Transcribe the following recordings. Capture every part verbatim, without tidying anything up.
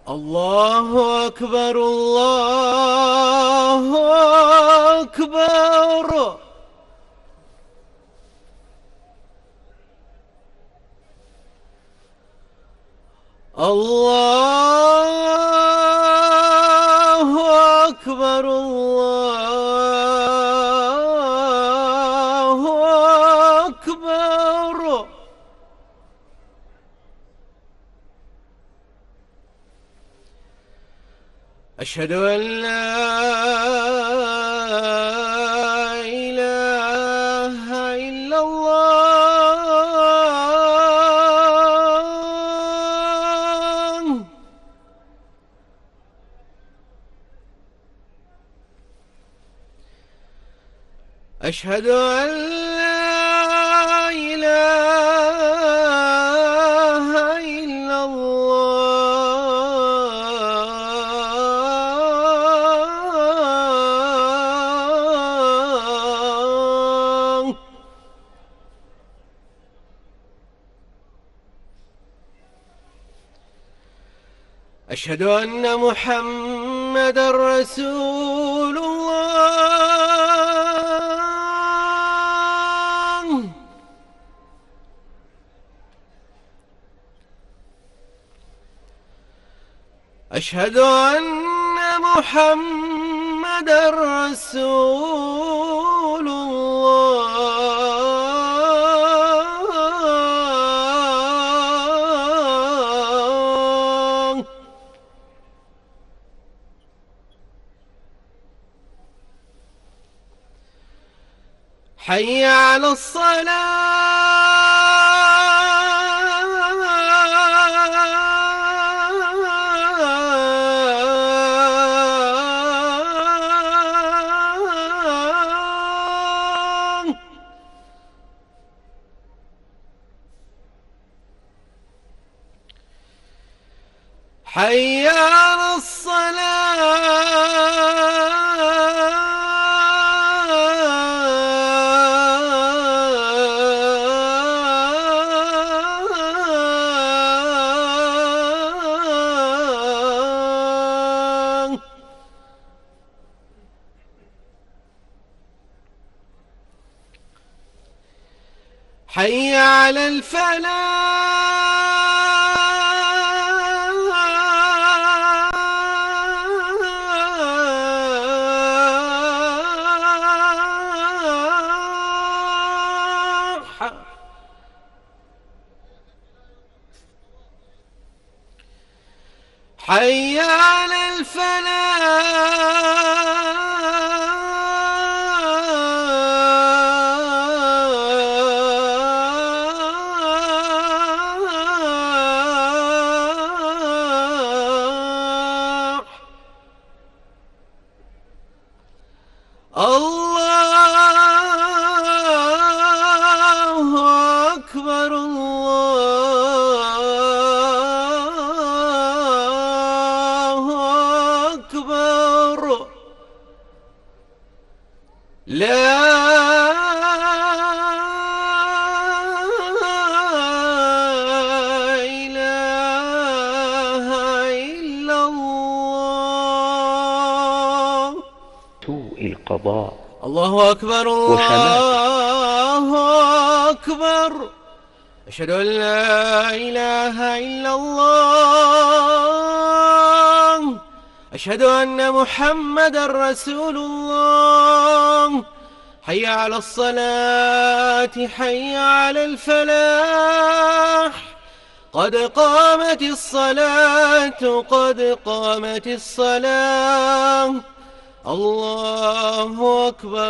الله أكبر الله أكبر. الله أكبر الله أكبر. أشهد أن لا إله إلا الله. أشهد أن لا إله إلا الله. أشهد أن محمدًا رسول الله. أشهد أن محمدًا رسول الله. حي على الصلاة. حي على الصلاة. حي على الفلاح. حي على الفلاح. الله أكبر الله أكبر. لا إله إلا الله. سوء القضاء الله أكبر الله أكبر. أشهد أن لا إله إلا الله. أشهد أن محمدًا رسول الله. حي على الصلاة حي على الفلاح. قد قامت الصلاة قد قامت الصلاة. الله أكبر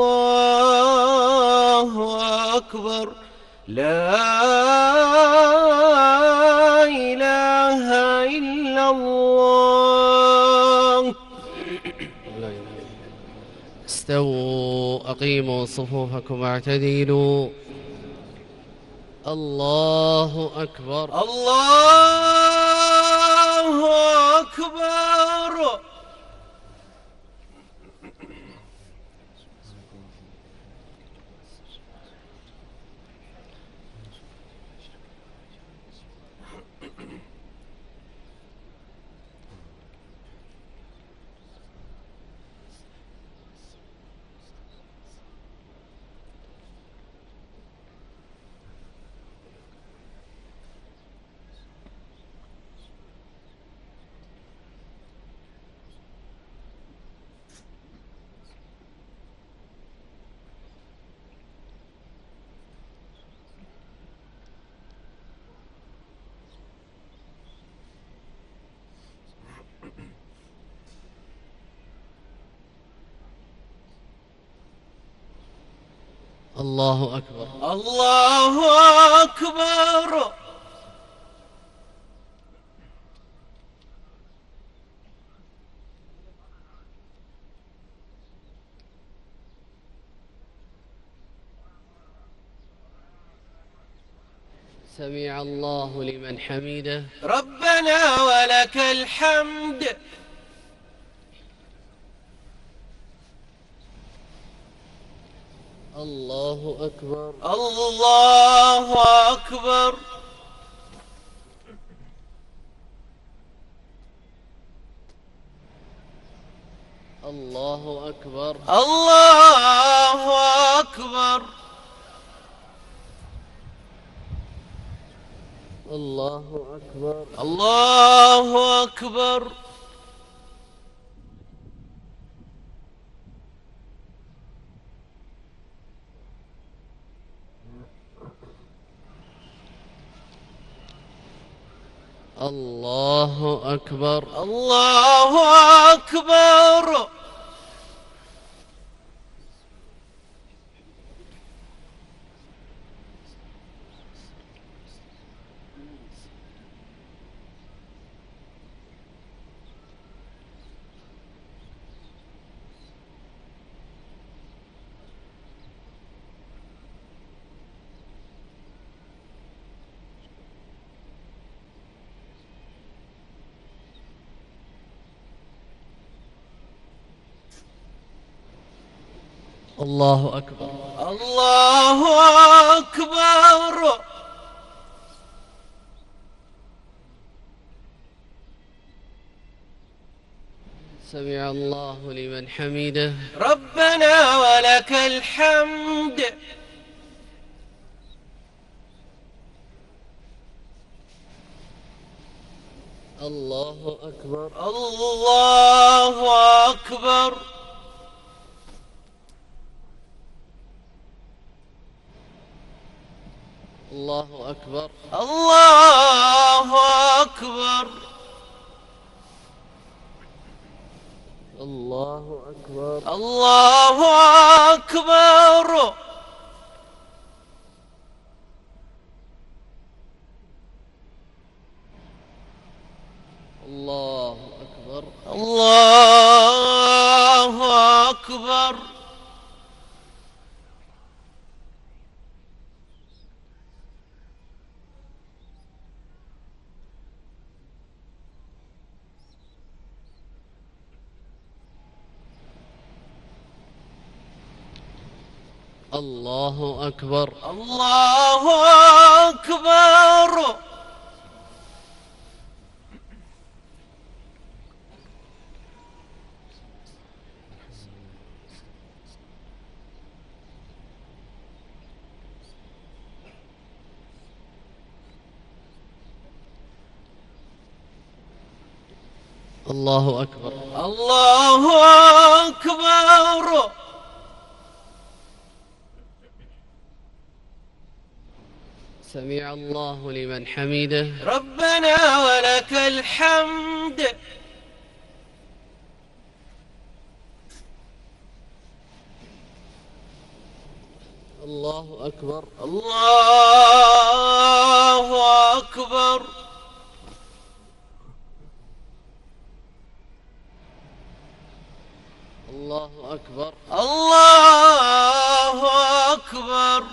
الله أكبر. لا إله إلا الله. استووا أقيموا صفوفكم واعتدلوا. الله أكبر الله أكبر. الله أكبر. الله أكبر. سمع الله لمن حمده. ربنا ولك الحمد. الله أكبر. الله أكبر. الله أكبر. الله أكبر. الله أكبر. الله أكبر. الله أكبر. الله أكبر. الله أكبر. الله أكبر. سمع الله لمن حمده. ربنا ولك الحمد. الله أكبر. الله أكبر. الله أكبر. الله أكبر. الله أكبر. الله أكبر. الله أكبر. الله أكبر. الله أكبر. الله أكبر. الله أكبر. الله أكبر. سمع الله لمن حمده. ربنا ولك الحمد. الله أكبر. الله أكبر. الله أكبر. الله أكبر.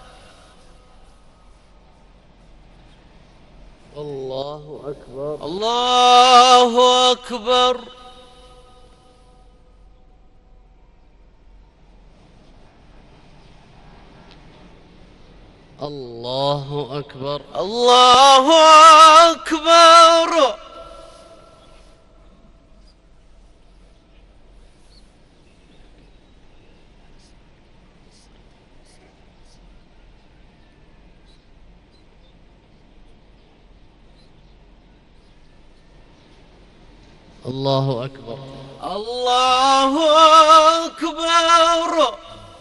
الله أكبر. الله أكبر. الله أكبر. الله أكبر. الله أكبر. الله أكبر.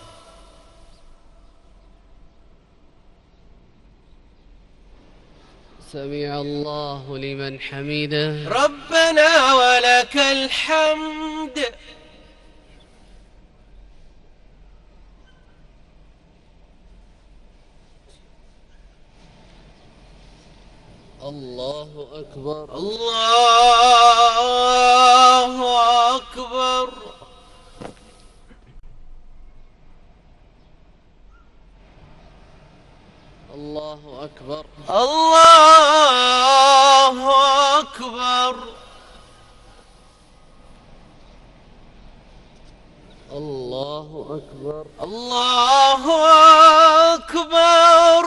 سمع الله لمن حمده. ربنا ولك الحمد. الله أكبر. الله أكبر. الله أكبر. الله أكبر. الله أكبر. الله أكبر.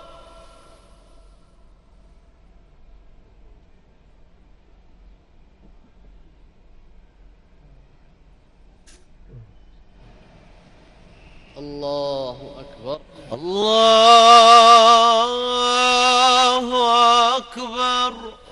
الله أكبر. الله أكبر.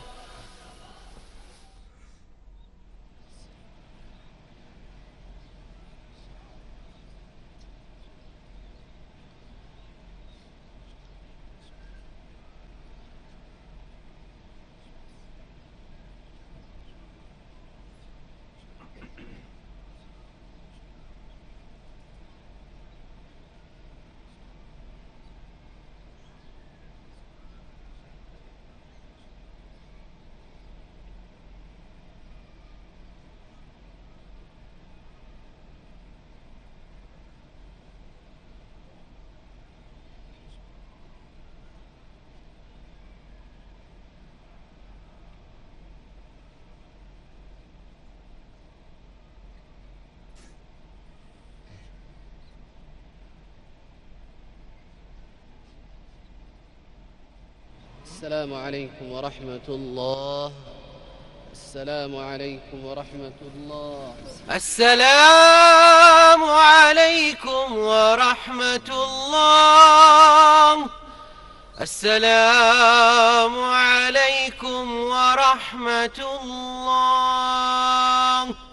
السلام عليكم ورحمة الله. السلام عليكم ورحمة الله. السلام عليكم ورحمة الله. السلام عليكم ورحمة الله.